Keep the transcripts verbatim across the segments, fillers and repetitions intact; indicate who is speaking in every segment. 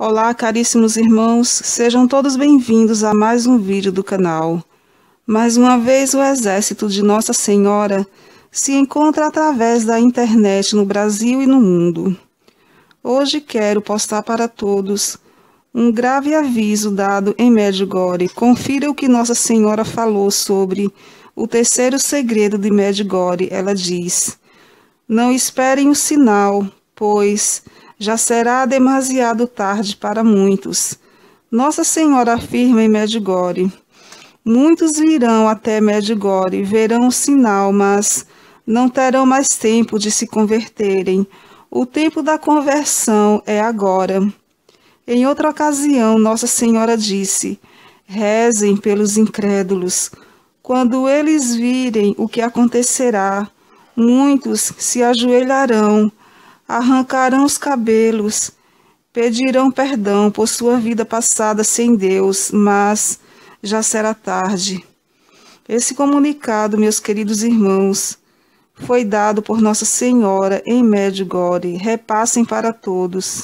Speaker 1: Olá, caríssimos irmãos, sejam todos bem-vindos a mais um vídeo do canal. Mais uma vez, o exército de Nossa Senhora se encontra através da internet no Brasil e no mundo. Hoje quero postar para todos um grave aviso dado em Medjugorje. Confira o que Nossa Senhora falou sobre o terceiro segredo de Medjugorje. Ela diz: não esperem o sinal, pois já será demasiado tarde para muitos. Nossa Senhora afirma em Medjugorje: muitos virão até Medjugorje, verão o sinal, mas não terão mais tempo de se converterem. O tempo da conversão é agora. Em outra ocasião, Nossa Senhora disse: rezem pelos incrédulos. Quando eles virem o que acontecerá, muitos se ajoelharão, arrancarão os cabelos, pedirão perdão por sua vida passada sem Deus, mas já será tarde. Esse comunicado, meus queridos irmãos, foi dado por Nossa Senhora em Medjugorje. Repassem para todos.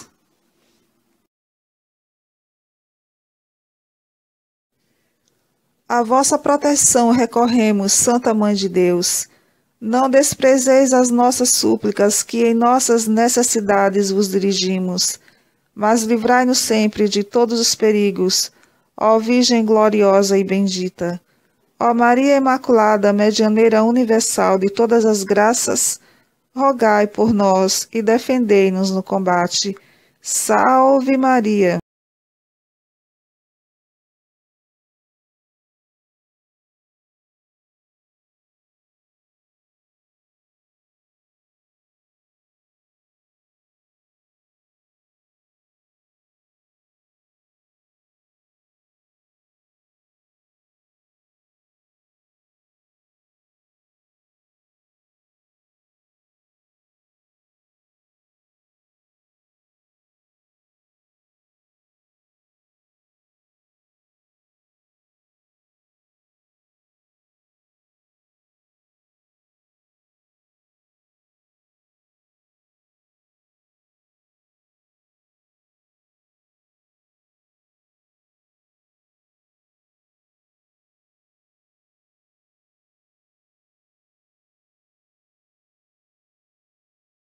Speaker 1: A vossa proteção recorremos, Santa Mãe de Deus. Não desprezeis as nossas súplicas, que em nossas necessidades vos dirigimos, mas livrai-nos sempre de todos os perigos, ó Virgem gloriosa e bendita. Ó Maria Imaculada, medianeira universal de todas as graças, rogai por nós e defendei-nos no combate. Salve Maria!